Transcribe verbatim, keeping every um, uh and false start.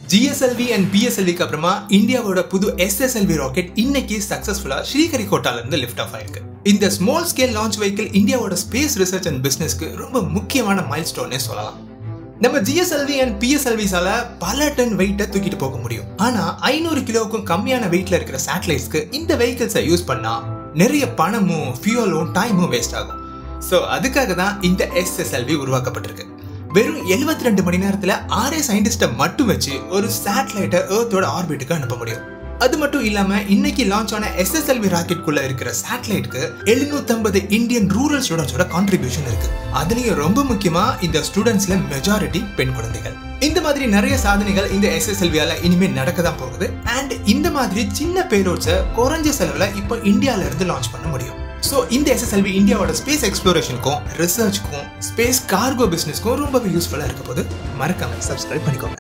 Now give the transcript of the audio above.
G S L V and P S L V க்கு அப்புறமா இந்தியாவோட புது S S L V rocket இன்னைக்கு சக்சஸ்ஃபுல்லா ஸ்ரீஹரிகோட்டால இருந்து லிஃப்ட் ஆஃப் ஆயிருக்கு. இந்த ஸ்மால் ஸ்கேல் லான்ச் வெஹிக்கிள் இந்தியாவோட ஸ்பேஸ் ரிசர்ச் அண்ட் பிசினஸ்க்கு ரொம்ப முக்கியமான மைல்ஸ்டோன்னே சொல்லலாம். நம்ம G S L V and P S L V சால பல டன் வெயிட்டை தூக்கிட்டு போக முடியும். ஆனா ஐநூறு கிலோவுக்கும் கம்மியான வெயிட்ல இருக்கிற சேட்டலைட்ஸ்க்கு இந்த வெஹிக்கிள்ஸை யூஸ் பண்ணா நிறைய பணமும் ஃபியூலும் டைமும் வேஸ்ட் ஆகும். ஸோ அதுக்காக தான் இந்த S S L V உருவாக்கப்பட்டிருக்கு. வெறும் எழுபத்தி ரெண்டு மணி நேரத்துல ஆறே சயின்டிஸ்ட மட்டும் வச்சு ஒரு சேட்டலைட்டை எர்த்தோட ஆர்பிட்டுக்கு அனுப்ப முடியும். அது மட்டும் இல்லாம இன்னைக்கு லான்ச் ஆன S S L V ராக்கெட்குள்ள இருக்கிற சேட்டலைட்க்கு எழுநூத்தி ஐம்பது இந்தியன் ரூரல் ஸ்டூடெண்ட்ஸோட கான்ட்ரிபியூஷன் இருக்கு. அதுலயும் ரொம்ப முக்கியமா இந்த ஸ்டூடெண்ட்ஸ்ல மெஜாரிட்டி பெண் குழந்தைகள். இந்த மாதிரி நிறைய சாதனைகள் இந்த S S L V ஆல இனிமே நடக்க தான் போகுது. அண்ட் இந்த மாதிரி சின்ன பேலோட்ஸை குறைஞ்ச செலவுல இப்போ இந்தியால இருந்து லான்ச் பண்ண முடியும். ஸோ இந்த S S L V இந்தியாவோட ஸ்பேஸ் எக்ஸ்ப்ளோரேஷனுக்கும் ரிசர்ச்சுக்கும் ஸ்பேஸ் கார்கோ பிசினஸ்க்கும் ரொம்பவே யூஸ்ஃபுல்லா இருக்க போது மறக்காம சப்ஸ்கிரைப் பண்ணிக்கோங்க.